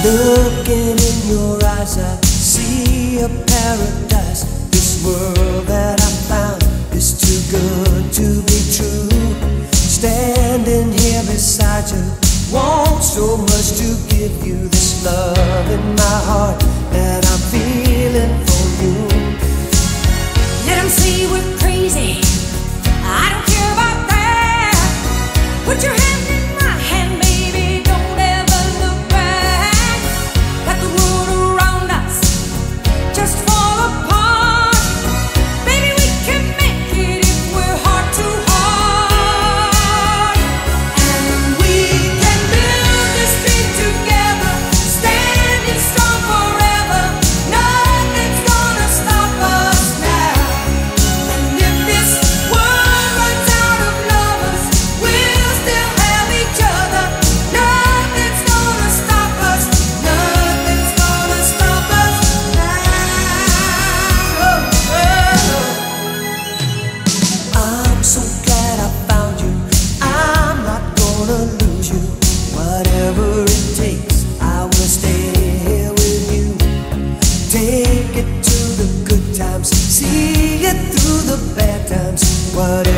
Looking in your eyes, I see a paradise. This world that I found is too good to be true. Standing here beside you, want so much to give you this love in my heart that I'm feeling for you. Let them say we're crazy, I don't care about that. Put your hand in my hand, baby, don't ever look back. Let the world around us just fall apart. Baby, we can make it if we're heart to heart. And we can build this dream together, standing strong forever. Nothing's gonna stop us now. And if this world runs out of lovers, we'll still have each other. Nothing's gonna stop us. Nothing's gonna stop us now. I'm so glad I found you. I'm not gonna lose you. Whatever it takes, I will stay here with you. Take it to the good times, see it through the bad times. Whatever